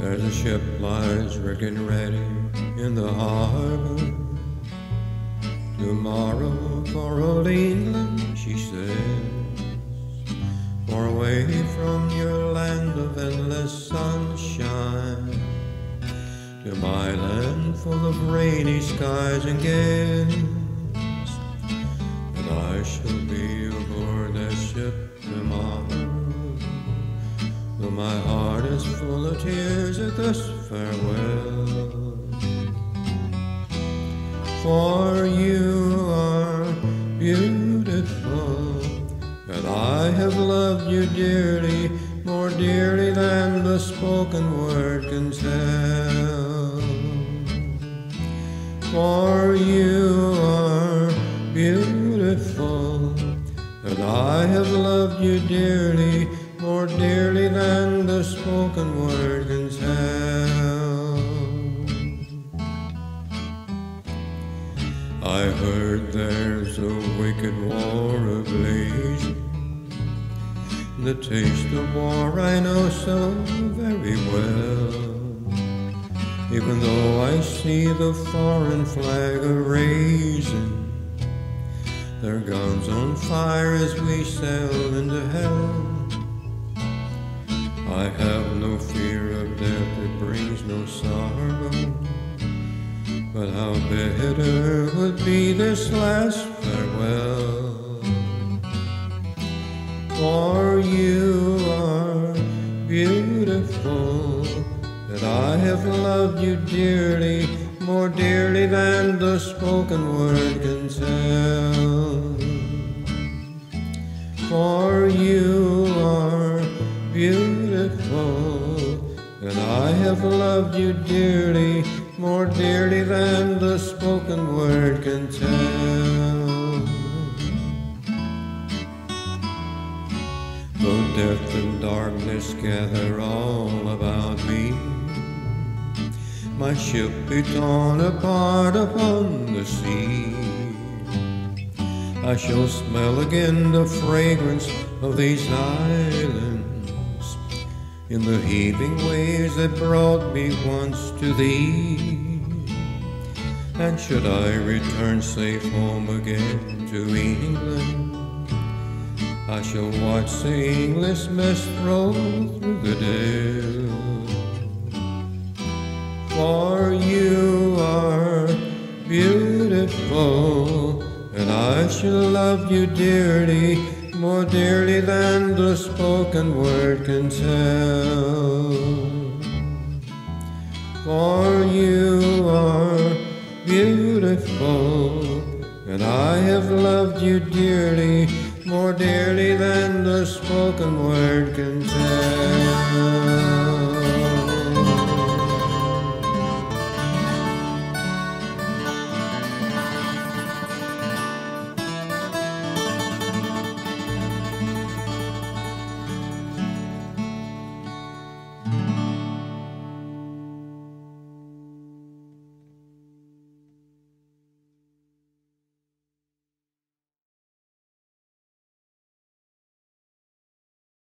There's a ship lies rigged ready in the harbor. Tomorrow for old England, she says, far away from your land of endless sunshine, to my land full of rainy skies and gales. And I shall be aboard that ship tomorrow, though my heart is full of tears at this farewell. For you are beautiful, and I have loved you dearly, more dearly than the spoken word can tell. For you are beautiful, and I have loved you dearly, more dearly than the spoken word can tell. I heard there's a wicked war ablaze. The taste of war I know so very well, even though I see the foreign flag a-raising, their guns on fire as we sail into hell. I have no fear of death, it brings no sorrow, but how bitter would be this last farewell. For you are beautiful, and I have loved you dearly, more dearly than the spoken word can tell. For you are beautiful, and I have loved you dearly, more dearly than the spoken word can tell. Though death and darkness gather all about me, my ship be torn apart upon the sea, I shall smell again the fragrance of these islands, in the heaving waves that brought me once to thee. And should I return safe home again to England, I shall watch the English mist roll through the dale. For you are beautiful, and I shall love you dearly, more dearly than the spoken word can tell. For you are beautiful, and I have loved you dearly, more dearly than the spoken word can tell.